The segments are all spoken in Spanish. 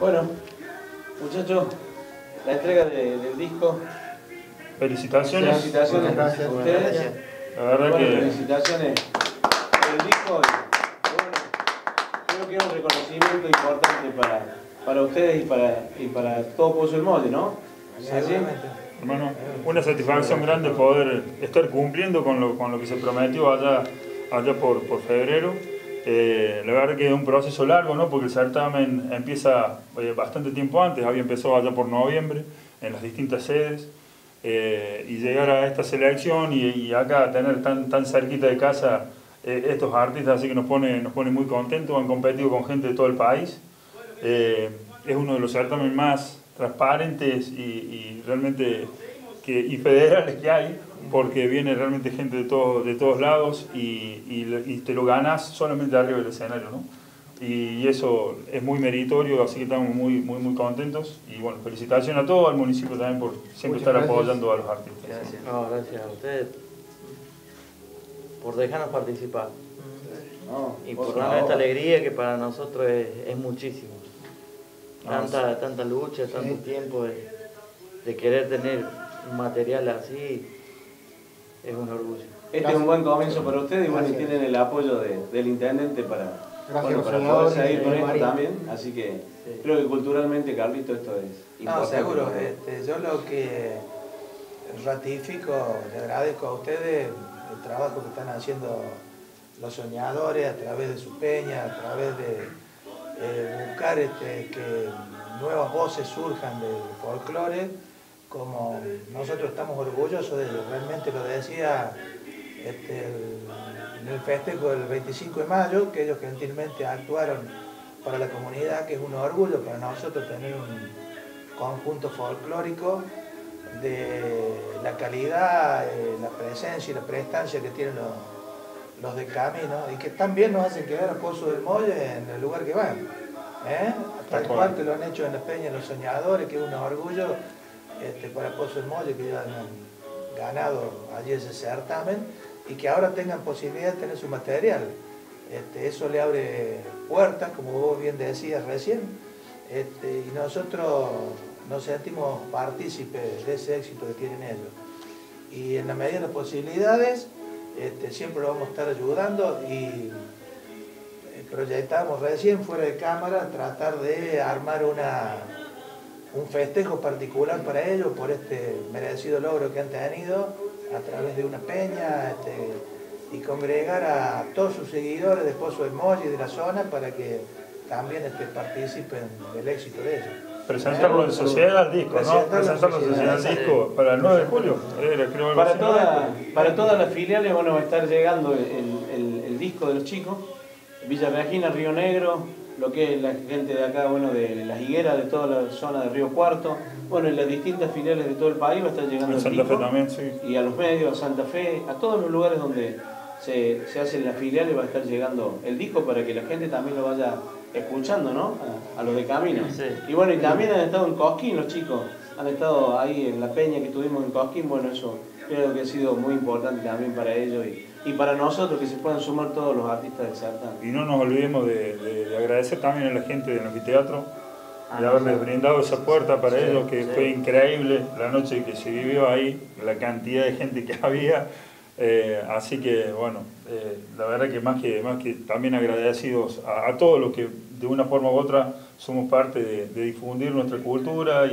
Bueno, muchachos, la entrega del disco. Felicitaciones. Felicitaciones a ustedes. La verdad que... Felicitaciones por el disco. Bueno, creo que es un reconocimiento importante para ustedes y para todo Pozo del Molde, ¿no? ¿Así? Hermano, una satisfacción grande poder estar cumpliendo con lo que se prometió allá por febrero. La verdad que es un proceso largo, ¿no? Porque el certamen empieza bastante tiempo antes, había empezado allá por noviembre en las distintas sedes, y llegar a esta selección y acá tener tan cerquita de casa estos artistas, así que nos pone muy contentos. Han competido con gente de todo el país. Es uno de los certámenes más transparentes y realmente y federales que hay, porque viene realmente gente de todos lados y te lo ganas solamente arriba del escenario, ¿no? Y eso es muy meritorio, así que estamos muy contentos. Y bueno, felicitaciones a todo al municipio también por siempre estar apoyando a los artistas. Gracias. No, gracias a ustedes por dejarnos participar. Y por darnos esta alegría que para nosotros es muchísimo. Tanta lucha, tanto tiempo de querer tener un material así, es un orgullo. Este es un buen comienzo para ustedes y bueno, y tienen el apoyo del intendente para poder seguir con esto también. Así que creo que culturalmente, Carlito, esto es importante. No, seguro. Yo lo que ratifico, le agradezco a ustedes el trabajo que están haciendo los soñadores a través de su peña, a través de buscar que nuevas voces surjan del folclore, como nosotros estamos orgullosos de ello. Realmente lo decía en el festejo del 25 de mayo, que ellos gentilmente actuaron para la comunidad, que es un orgullo para nosotros tener un conjunto folclórico de la calidad, la presencia y la prestancia que tienen los de camino, y que también nos hacen quedar a Pozo del Molde en el lugar que van, tal cual que lo han hecho en la Peña Los Soñadores, que es un orgullo para Pozo del Molde, que ya han ganado allí ese certamen y que ahora tengan posibilidad de tener su material. Eso le abre puertas, como vos bien decías recién, y nosotros nos sentimos partícipes de ese éxito que tienen ellos. Y en la medida de las posibilidades, siempre lo vamos a estar ayudando y proyectamos recién fuera de cámara tratar de armar un festejo particular para ellos por este merecido logro que han tenido a través de una peña y congregar a todos sus seguidores de Pozo del Molde y de la zona para que también participen del éxito de ellos. Presentarlo en sociedad al disco, ¿no? Presentarlo en sociedad al disco para el 9 de julio. Creo para todas las filiales, bueno, va a estar llegando el disco de los chicos. Villa Regina, Río Negro, lo que es la gente de acá, bueno, de las higueras, de toda la zona de Río Cuarto. Bueno, en las distintas filiales de todo el país va a estar llegando el disco. En Santa Fe también, sí. Y a los medios, a Santa Fe, a todos los lugares donde se hacen las filiales va a estar llegando el disco para que la gente también lo vaya escuchando, ¿no? A los de camino. Sí. Y bueno, y también han estado en Cosquín los chicos, han estado ahí en la peña que tuvimos en Cosquín. Bueno, eso creo que ha sido muy importante también para ellos y para nosotros, que se puedan sumar todos los artistas del certamen. Y no nos olvidemos de agradecer también a la gente del anfiteatro, de haberles brindado esa puerta para ellos, que fue increíble la noche que se vivió ahí, la cantidad de gente que había. Así que bueno, la verdad que más que también agradecidos a todos los que de una forma u otra somos parte de difundir nuestra cultura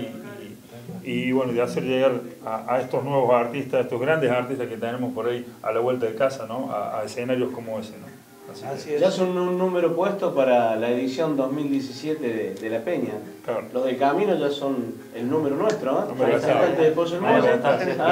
y bueno, de hacer llegar a estos nuevos artistas, a estos grandes artistas que tenemos por ahí a la vuelta de casa, ¿no? A escenarios como ese, ¿no? Así es. Ya son un número puesto para la edición 2017 de La Peña. Claro. Los de Camino ya son el número nuestro, ¿no? De Pozo del Molde.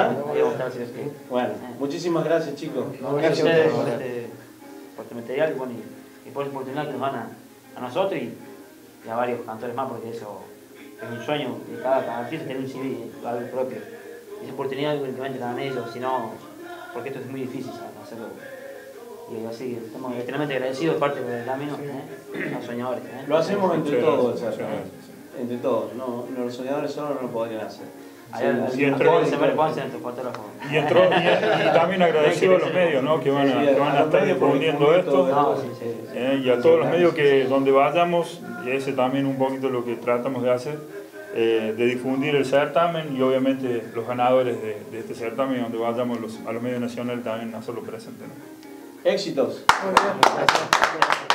Bueno, muchísimas gracias, chicos. Gracias a ustedes por este material y por esa oportunidad que nos dan a nosotros y a varios cantores más, porque eso es un sueño de cada artista tener un CD algo propio. Esa oportunidad únicamente la dan ellos, sino porque esto es muy difícil hacerlo. Y así, estamos eternamente agradecidos de parte de Camino, a los soñadores. Lo hacemos entre todos, entre todos. No, los soñadores solo no lo podrían hacer. Allá Y entró- se me ponen entre fotógrafos. Y también agradecido a los medios, ¿no? que van a estar difundiendo esto. No, sí. Y a todos los medios que donde vayamos, y ese también un poquito lo que tratamos de hacer, de difundir el certamen y obviamente los ganadores de este certamen, donde vayamos a los medios nacionales también hacerlo presente, ¿no? Éxitos. Muy bien.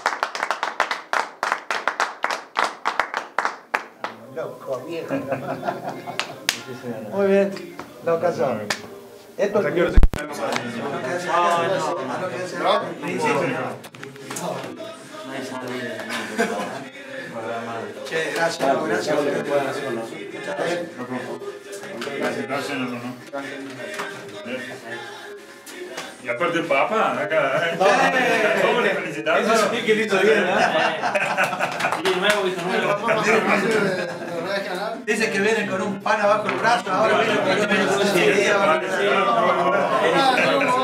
Loco, viejo. Muy bien, no caso. Esto ¿Hasta qué hora Che, gracias, gracias. Gracias, ¿no? Y aparte el Papa, acá, ¿cómo le felicitamos? Eso sí que lo hizo bien, Y nuevo, hizo nuevo. Dice que viene con un pan abajo el brazo, ahora viene con un...